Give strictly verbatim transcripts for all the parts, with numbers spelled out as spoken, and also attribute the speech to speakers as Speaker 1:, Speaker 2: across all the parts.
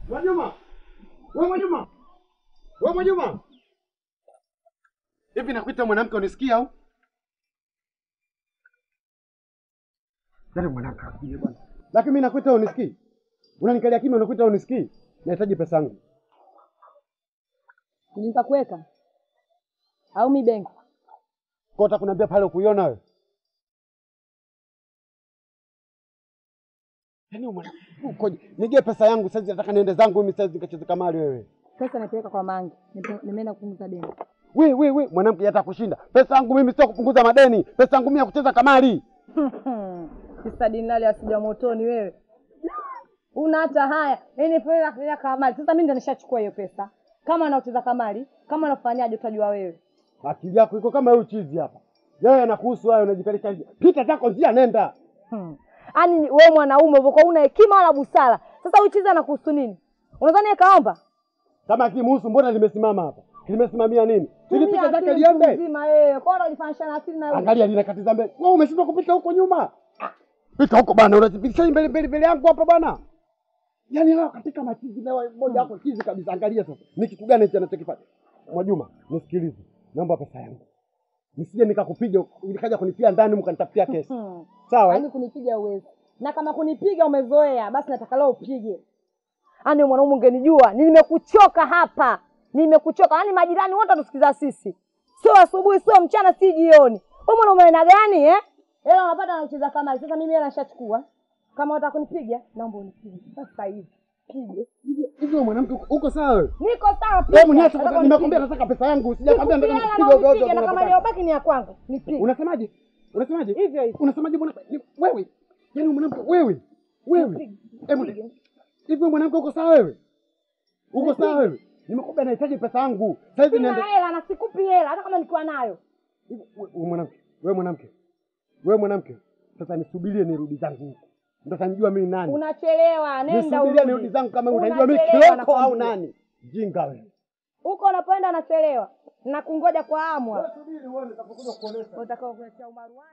Speaker 1: Mwajuma. Wewe Mwajuma. Wewe Mwajuma. Hivi nakuita mwanamke unisikia au? Nani mwanamke akuje bwana? Lakini mimi nakuita unisikii. Unanikalia kimya unakuita unisikii? Nahitaji pesa yangu.
Speaker 2: Nitakuweka. Au mi benki?
Speaker 1: Kwa utakuniambia pale ukuiona wewe. Yaani mwana ukoje? Nige pesa yangu sasa nataka niende zangu mimi sasa nikacheze kamari wewe.
Speaker 2: Pesa napeleka kwa Mangi. Nimeenda kupunguza deni.
Speaker 1: We we we mwanamke hata kushinda. Pesa yangu mimi sio kupunguza madeni. Pesa yangu mimi ya kucheza kamari.
Speaker 2: Sasa dinali asija motoni wewe. Una hata haya. Yaani fedha ya kamari. Sasa mimi ndo nishachukua hiyo pesa. Kama anacheza kamari, kama anafanyaje utajua wewe.
Speaker 1: Akili yako iko kama wewe uchizi hapa. Yeye anakuhusu hayo unajikalisha nje. Pita zako njia nenda.
Speaker 2: Hmm. Yaani wewe mwanaume uko una hekima wala busara. Sasa uchizi anakuhusu nini? Unadhani kaomba?
Speaker 1: Kama kimuhusu mbona limesimama hapa? Limesimamia nini? Nilipita zake liende.
Speaker 2: Nzima yeye. Kwa nini ulifanya na asili na wewe?
Speaker 1: Angalia linakatiza mbele. Wewe umeshindwa kupita huko nyuma. Pita huko bana, unazipitisha mbele mbele mbele yangu hapa bana. Yaani hao katika machizi leo moja hapo chizi kabisa. Angalia sasa. Ni kitu gani hicho anachokifanya? Mwajuma, nisikilize. Naomba pesa yangu. Nisije nikakupiga nikaja kunipia ndani mkanitafutia kesi. Sawa?
Speaker 2: Yaani kunipiga uwezi. Na kama kunipiga umezoea, basi nataka leo upige. Yaani mwanaume ungenijua, nimekuchoka hapa. Nimekuchoka. Yaani majirani wote watusikiza sisi. Sio asubuhi, sio mchana, si jioni. Wewe mwanaume aina gani eh? Hela unapata anacheza kama sasa mimi hela nishachukua. Kama unataka kunipiga, naomba unipige. Sasa hivi. Pige.
Speaker 1: Hivyo mwanamke uko sawa wewe?
Speaker 2: Niko sawa pia.
Speaker 1: Wewe mwenyewe nimekwambia nataka pesa yangu, sijakwambia nataka kupiga ovyo ovyo.
Speaker 2: Na kama leo baki ni ya kwangu, nipige.
Speaker 1: Unasemaje? Unasemaje?
Speaker 2: Hivyo hivyo.
Speaker 1: Unasemaje bwana? Wewe. Yaani mwanamke wewe. Wewe. Hebu hivyo mwanamke uko sawa wewe? Uko sawa wewe? Nimekwambia nahitaji pesa yangu. Sasa hivi
Speaker 2: niende. Sina hela na sikupi hela hata kama nikiwa nayo.
Speaker 1: Wewe mwanamke, wewe mwanamke. Wewe mwanamke. Sasa nisubirie nirudi zangu huko. Ndio utanijua mimi nani.
Speaker 2: Unachelewa, nenda urudi.
Speaker 1: Nisubirie nirudi zangu kama utanijua mimi kiloko au nani. Jinga wewe.
Speaker 2: Huko unapoenda anachelewa. Na kungoja kwa hamu.
Speaker 1: Wewe subiri uone nitapokuja kuonesha.
Speaker 2: Utakao kuletea umaruani.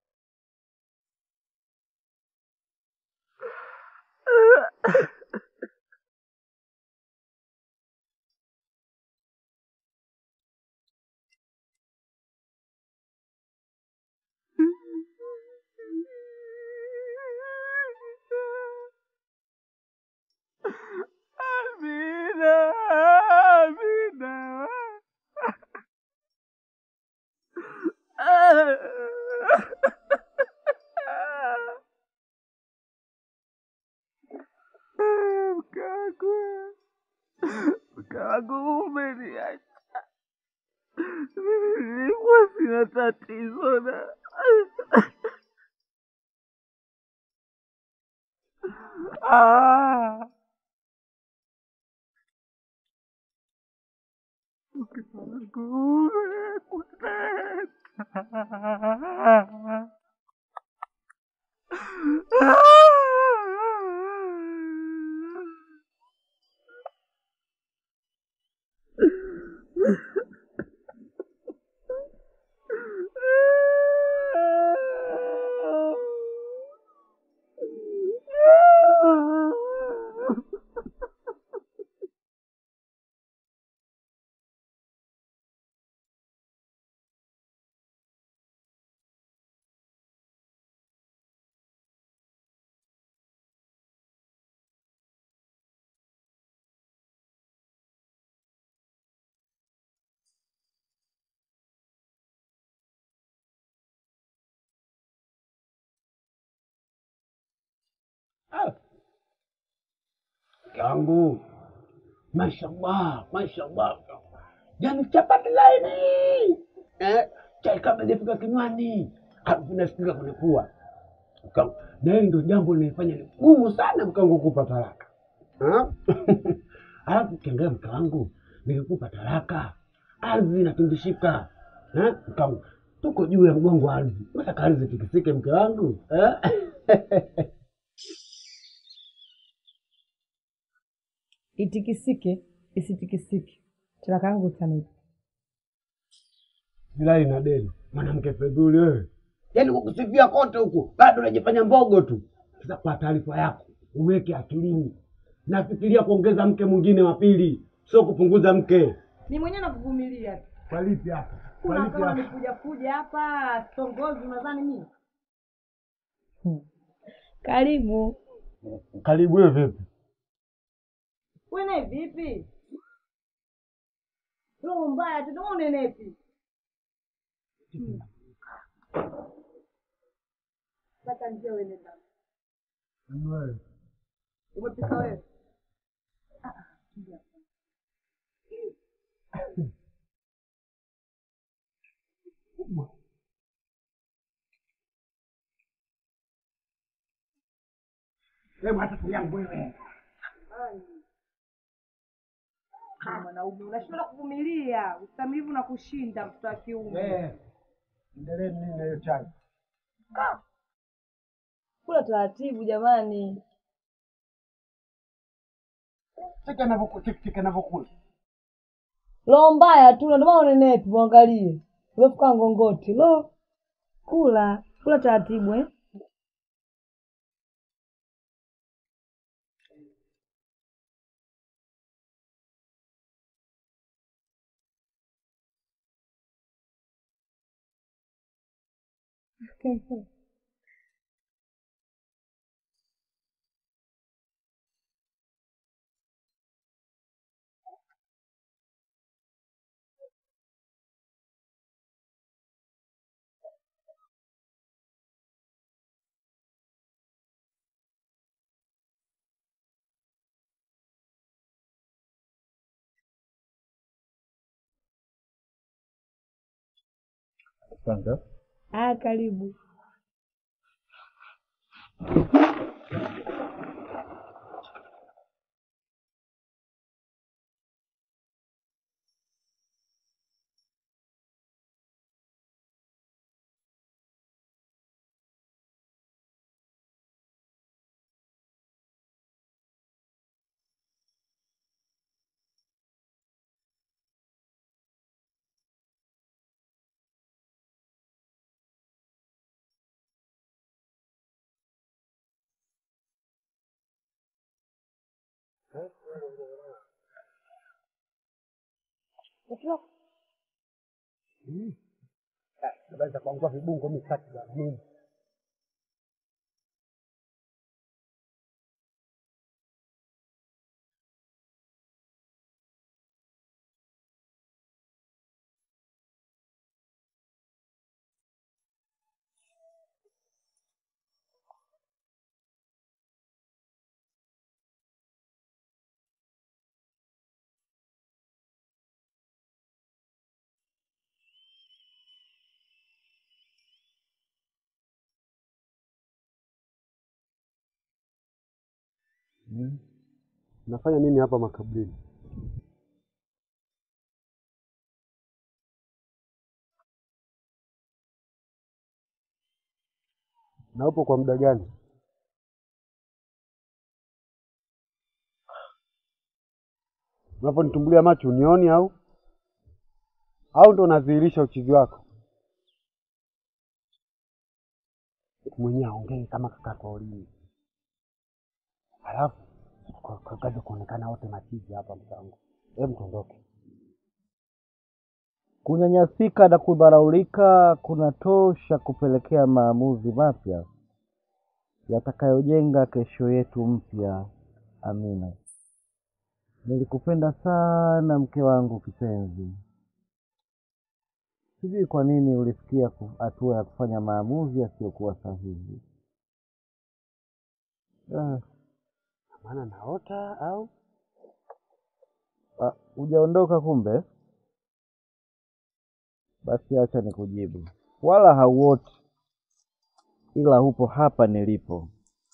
Speaker 3: Amina, Amina. Mkagu, mkagu umeniacha. Mimi nilikuwa sina tatizo na ah. Mkagu umekuteta.
Speaker 1: Yangu. Mashallah, mashallah. Yaani chapati laini. Eh, chai kama ilifika kinywani. Hapo nasikika kwenye pua. Na hilo ndio jambo linalofanya ni gumu sana mkangu kukupa talaka. Ha? Alafu kiangalia mke wangu, nikikupa talaka, ardhi inatindishika. Eh? Mkangu, tuko juu ya mgongo wa ardhi. Unataka ardhi tikisike mke wangu? Eh?
Speaker 2: Itikisike, isitikisike. Talaka yangu utanipa.
Speaker 1: Bila ina deni. Mwanamke fedhuli wewe. Yaani kukusifia kote huko, bado unajifanya mbogo tu. Sasa kwa taarifa yako, uweke akilini. Nafikiria kuongeza mke mwingine wa pili, sio kupunguza mke.
Speaker 2: Ni mwenyewe nakuvumilia tu.
Speaker 1: Kwa lipi hapa? Kwa
Speaker 2: Kuna
Speaker 1: lipi
Speaker 2: kama
Speaker 1: hapa?
Speaker 2: nikuja kuja hapa tongozi unadhani mimi? Karibu.
Speaker 1: Karibu wewe vipi?
Speaker 2: Wewe naye vipi? Roho mbaya tu ndio unenepi. Sasa nje wewe nenda.
Speaker 1: Wewe.
Speaker 2: Umepika wewe? Ah ah.
Speaker 1: Wewe hata yangu wewe.
Speaker 2: Mwanaume unashindwa kuvumilia, ustamilivu na kushinda mtoto wa kiume.
Speaker 1: Eh. Endelee nini na hiyo chai?
Speaker 2: Kula taratibu jamani.
Speaker 1: Cheka navokula, cheka navokula.
Speaker 2: Roho mbaya tu ndio maana unenepi, muangalie. Umefuka ngongoti. Lo. Kula, kula taratibu eh.
Speaker 1: Asante.
Speaker 2: Ah, karibu.
Speaker 1: Mm. Sasa kwa vibungo mitatu ya nini? Mm. Nafanya nini hapa makaburini? Na upo kwa muda gani? Unaponitumbulia macho unioni au? Au ndo unadhihirisha uchizi wako? Mwenyewe aongee kama kaka kwa ulimi. Halafu kwa kazi kuonekana wote machizi hapa mtango. Hebu tuondoke.
Speaker 4: Kunyanyasika na kudharaulika kunatosha kupelekea maamuzi mapya yatakayojenga kesho yetu mpya. Amina. Nilikupenda sana mke wangu kipenzi. Sijui kwa nini ulifikia hatua ya kufanya maamuzi yasiyokuwa sahihi. Ah,
Speaker 1: Maana naota au?
Speaker 4: ah, hujaondoka kumbe? Basi acha nikujibu. Wala hauoti, ila hupo hapa nilipo.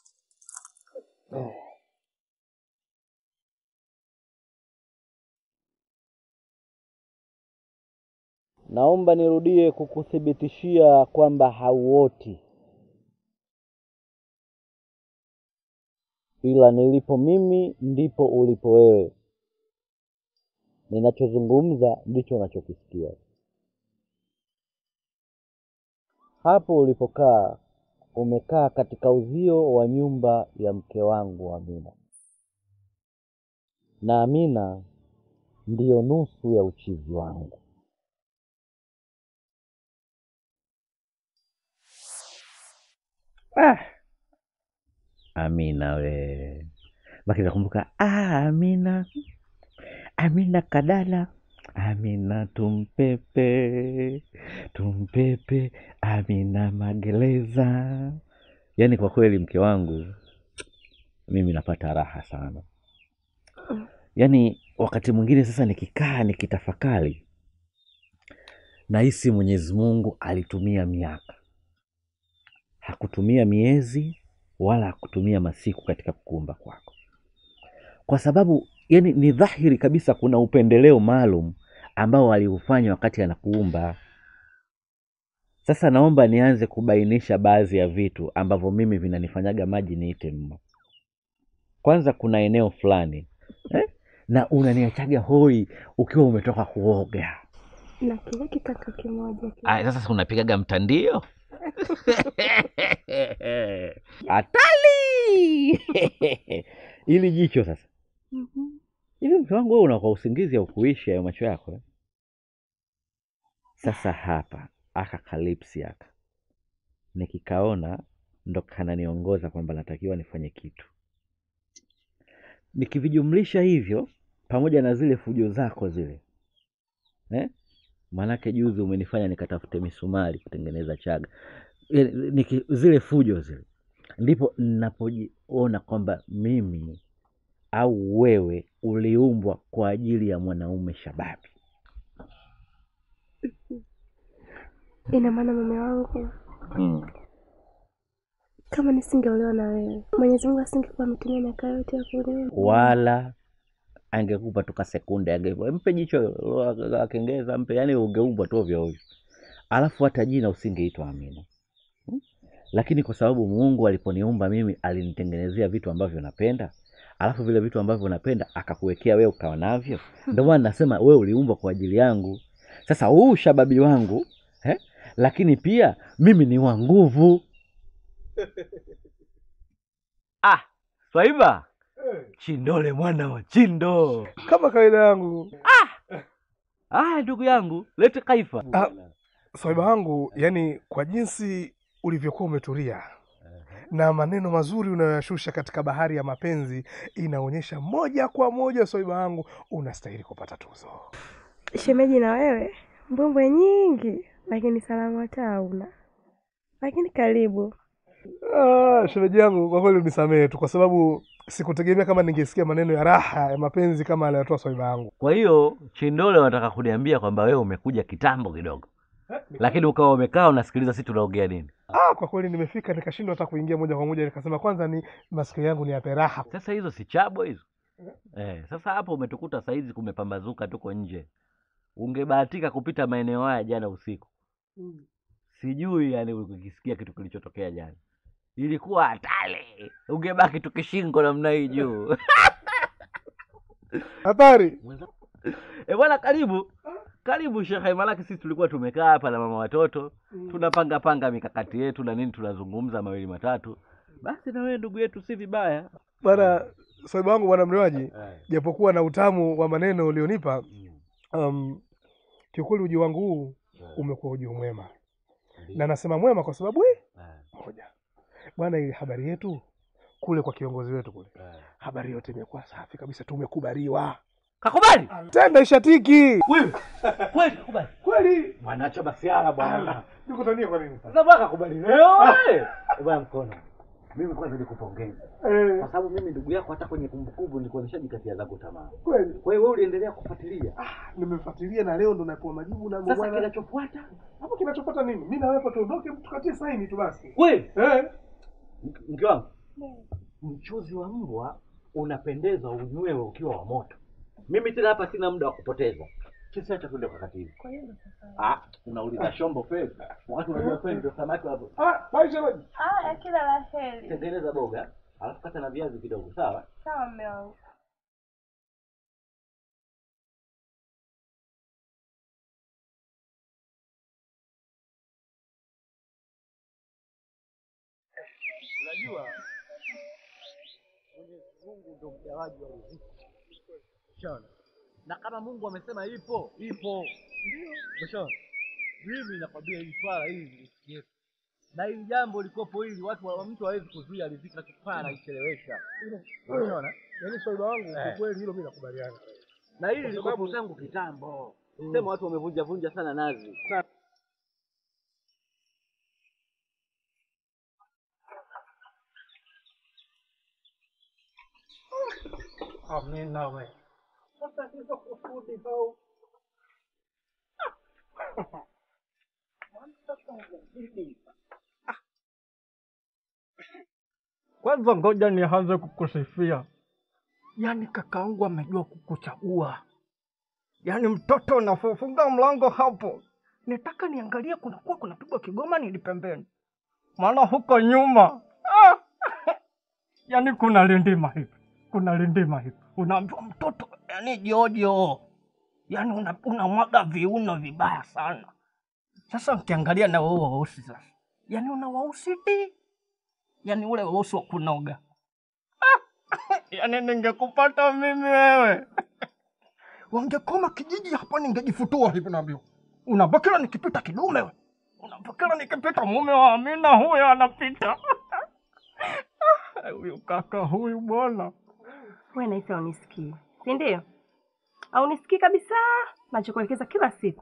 Speaker 4: Naomba nirudie kukuthibitishia kwamba hauoti, ila nilipo mimi ndipo ulipo wewe. Ninachozungumza ndicho unachokisikia. Hapo ulipokaa, umekaa katika uzio wa nyumba ya mke wangu Amina. na Amina ndiyo nusu ya uchizi wangu. Ah, Amina we, baki nakumbuka. Ah, Amina, Amina kadala, Amina tumpepe, tumpepe, Amina magereza. Yaani kwa kweli mke wangu mimi napata raha sana. Yaani wakati mwingine sasa nikikaa nikitafakari, nahisi Mwenyezi Mungu alitumia miaka, hakutumia miezi wala hakutumia masiku katika kukumba kwako, kwa sababu yani ni dhahiri kabisa kuna upendeleo maalum ambao aliufanya wakati anakuumba. Sasa naomba nianze kubainisha baadhi ya vitu ambavyo mimi vinanifanyaga maji niite mma. Kwanza kuna eneo fulani eh? na unaniachaga hoi ukiwa umetoka kuoga
Speaker 5: na kile kitaka kimoja.
Speaker 4: Ah, sasa unapigaga mtandio hatari ili jicho sasa.
Speaker 5: Mhm.
Speaker 4: Hivi mke wangu wewe unakuwa usingizi au kuishi hayo macho yako eh? Sasa hapa aka kalipsi aka nikikaona ndo kananiongoza kwamba natakiwa nifanye kitu. Nikivijumlisha hivyo pamoja na zile fujo zako zile eh? Manake juzi umenifanya nikatafute misumari kutengeneza chaga. E, niki, zile fujo zile ndipo ninapojiona kwamba mimi au wewe uliumbwa kwa ajili ya mwanaume shababi.
Speaker 5: Ina maana mume wangu,
Speaker 4: Hmm.
Speaker 5: kama nisingeolewa na wewe, Mwenyezi Mungu asingekuwa ametumia miaka yote ya kuolewa.
Speaker 4: Wala angekupa tuka sekunde, angekupa mpe jicho akengeza mpe, yani ungeumbwa tu ovyo ovyo. Alafu hata jina usingeitwa Amina. Hmm? Lakini kwa sababu Mungu aliponiumba mimi alinitengenezea vitu ambavyo napenda, alafu vile vitu ambavyo napenda akakuwekea wewe ukawa navyo. Ndio maana nasema wewe uliumbwa kwa ajili yangu. Sasa huu shababi wangu eh? Lakini pia mimi ni wa nguvu. Ah, Swaiba. Chindole mwana wa Chindo.
Speaker 6: Kama kawaida yangu.
Speaker 4: Ah! Ah, ndugu yangu, lete kaifa.
Speaker 6: Ah, Swaiba wangu, yani kwa jinsi ulivyokuwa umetulia na maneno mazuri unayoyashusha katika bahari ya mapenzi, inaonyesha moja kwa moja Swaiba wangu unastahili kupata tuzo.
Speaker 5: Shemeji na wewe mbwembwe nyingi, lakini salama hata hauna. Lakini karibu.
Speaker 6: Ah, shemeji yangu kwa kweli unisamehe tu, kwa sababu sikutegemea kama ningesikia maneno ya raha ya mapenzi kama aliyotoa Swaiba yangu.
Speaker 4: Kwa hiyo Chindole wanataka kuniambia kwamba wewe umekuja kitambo kidogo, lakini ukawa umekaa unasikiliza sisi tunaongea nini?
Speaker 6: Ah, kwa kweli nimefika nikashindwa hata kuingia moja kwa moja, nikasema kwanza ni masikio yangu ni yape raha.
Speaker 4: Sasa hizo si chabo hizo. Eh, sasa hapo umetukuta saizi kumepambazuka tuko nje. Ungebahatika kupita maeneo haya jana usiku.
Speaker 6: Mm.
Speaker 4: Sijui yani ukisikia kitu kilichotokea jana. Ilikuwa hatari. Ungebaki tukishingo namna hii juu.
Speaker 6: Hatari.
Speaker 4: Eh bwana, karibu. Karibu Sheikh, malaki sisi tulikuwa tumekaa hapa na mama watoto. Mm. Tunapanga panga mikakati yetu na nini, tunazungumza mawili matatu. Basi na wewe ndugu yetu si vibaya.
Speaker 6: Bwana Swaiba wangu, bwana mlewaji, japokuwa na utamu wa maneno ulionipa, um, kiukweli uji wangu huu umekuwa uji mwema. Na nasema mwema kwa sababu hii moja. Bwana, ile habari yetu kule kwa kiongozi wetu kule, habari yote imekuwa safi kabisa, tumekubaliwa.
Speaker 4: Kakubali?
Speaker 6: Tenda ishatiki.
Speaker 4: Wewe. Kweli kakubali?
Speaker 6: Kweli.
Speaker 4: Mwanacho basiara bwana.
Speaker 6: Nikutania kwa nini sasa?
Speaker 4: Sasa bwana kakubali leo wewe. Bwana mkono. Mimi kwanza nikupongeza.
Speaker 6: Eh.
Speaker 4: Kwa sababu mimi ndugu yako hata kwenye kumbukumbu nilikuwa nishajikatia zangu tamaa.
Speaker 6: Kweli.
Speaker 4: Kwa hiyo wewe uliendelea kufuatilia.
Speaker 6: Ah, nimefuatilia na leo ndo napewa majibu na
Speaker 4: Sasa
Speaker 6: bwana.
Speaker 4: kinachofuata?
Speaker 6: Hapo kinachofuata nini? Mimi na wewe hapo tuondoke, tukatie saini tu basi.
Speaker 4: Kweli?
Speaker 6: Eh.
Speaker 4: Mke wangu. Mchuzi wa mbwa unapendeza unywewe ukiwa wa moto. Mimi tena hapa sina muda wa kupoteza. Sisi acha twende kwa katibu. Kwa hiyo sasa. Ah, unauliza shombo pesa. Watu wanajua kweli ndio samaki hapo.
Speaker 6: Ah, maisha wewe.
Speaker 5: Ah, kila la heri.
Speaker 4: Tengeneza boga, alafu kata na viazi kidogo, sawa?
Speaker 5: Sawa mume wangu.
Speaker 6: Unajua Mwenyezi Mungu ndio mgawaji wa riziki.
Speaker 7: Ushaona? Na kama Mungu amesema ipo, ipo. Ndio. Ushaona? Mimi nakwambia hili swala hili lisikie. Na hili jambo likopo hili watu wa mtu hawezi kuzuia riziki na kufanya na ichelewesha. Unaona?
Speaker 6: Yaani swali wangu kwa kweli hilo mimi nakubaliana.
Speaker 7: Na hili likopo tangu kitambo. Sema watu wamevunja vunja sana nazi.
Speaker 3: Amina we. Sasa hizo kusudi hao. Kwanza ngoja nianze kukusifia. Yaani kakaangu amejua kukuchagua. Yaani mtoto unafunga mlango hapo. Nitaka niangalie kuna kuwa kunapigwa kigoma nili pembeni. Maana huko nyuma. Ah! Yaani kuna lindima hivi. Kuna lindima hivi. Unaambiwa mtoto yaani jojo. Yaani unamwaga una viuno vibaya sana. Sasa ukiangalia na wewe weusi sasa. Yaani una weusi ti. Yaani ule weusi wa kunoga. Yaani ningekupata mimi wewe. Wangekoma kijiji hapa ningejifutua hivi navyo. Unabakila nikipita kidume wewe. Unabakila nikipita mume wa Amina huyo anapita. Huyu kaka huyu bwana.
Speaker 5: Wewe naisi unisikii. Si ndio? Au nisikii kabisa nachokuelekeza kila siku.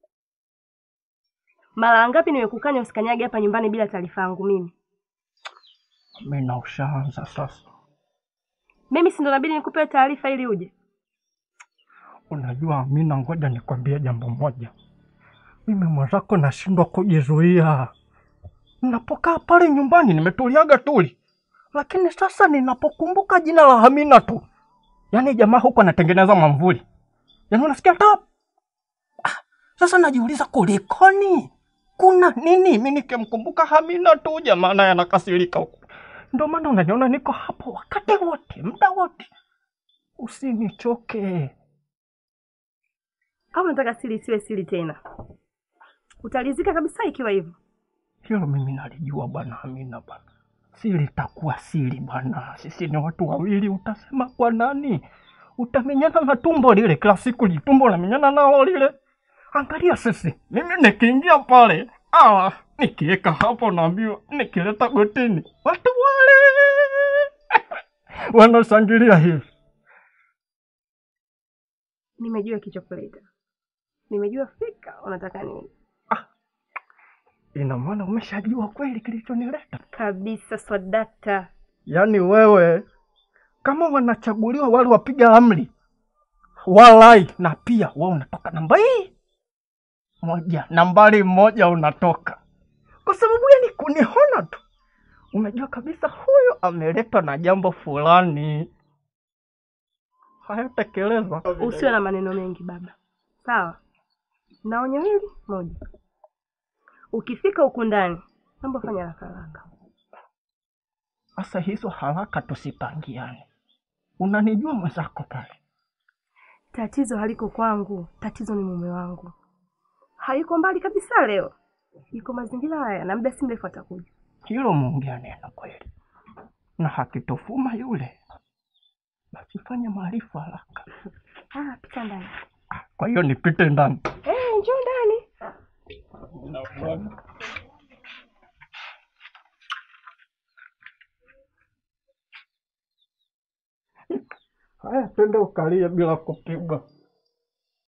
Speaker 5: Mara ngapi nimekukanya usikanyage hapa nyumbani bila taarifa yangu mimi?
Speaker 3: Amina ushaanza sasa.
Speaker 5: Mimi si ndo inabidi nikupe taarifa ili uje.
Speaker 3: Unajua Amina, ngoja nikwambie jambo moja. Mimi mwenzako nashindwa kujizuia. Ninapokaa pale nyumbani nimetuliaga tuli. Lakini sasa ninapokumbuka jina la Amina tu. Yaani jamaa huko anatengeneza mamvuli. Yaani unasikia top. Ah, sasa najiuliza kulikoni? Kuna nini? Mimi nikimkumbuka Amina tu jamaa naye anakasirika huko. Ndio maana unaniona niko hapo wakati wote, muda wote. Usinichoke.
Speaker 5: Au unataka siri isiwe siri tena? Utalizika kabisa ikiwa hivyo.
Speaker 3: Hilo mimi nalijua bwana Amina bwana. Siri itakuwa siri bwana. Sisi ni watu wawili, utasema kwa nani? Utamenyana na tumbo lile kila siku, litumbo la menyana nalo lile. Angalia sisi, mimi nikiingia pale, ah, nikiweka hapo naambiwa, nikileta gotini, watu wale wanashangilia hivi.
Speaker 5: Nimejua kichokuleta. Nimejua fika unataka nini.
Speaker 3: Ah, ina maana umeshajua kweli kilichonileta
Speaker 5: kabisa swadata.
Speaker 3: Yaani wewe kama wanachaguliwa wale wapiga amri walai, na pia wewe unatoka namba hii moja, nambari moja unatoka. Kwa sababu yani kunihona tu. Umejua kabisa huyo ameletwa na jambo fulani. Haya tekeleza.
Speaker 5: Usiwe na maneno mengi baba. Sawa? Na onyo hili moja. Ukifika huko ndani, naomba fanya haraka haraka.
Speaker 3: Asa hizo haraka tusipangiane. Unanijua mwenzako pale.
Speaker 5: Tatizo haliko kwangu, tatizo ni mume wangu. Hayuko mbali kabisa leo. Yuko mazingira haya na muda si mrefu atakuja.
Speaker 3: Hilo muongea neno kweli. Na hakitofuma yule. Basi fanya maarifa haraka.
Speaker 5: Ah, pita ndani.
Speaker 3: Kwa hiyo nipite ndani.
Speaker 5: Eh, njoo ndani.
Speaker 3: Na bwana. Haya, twende ukalie bila kupigwa.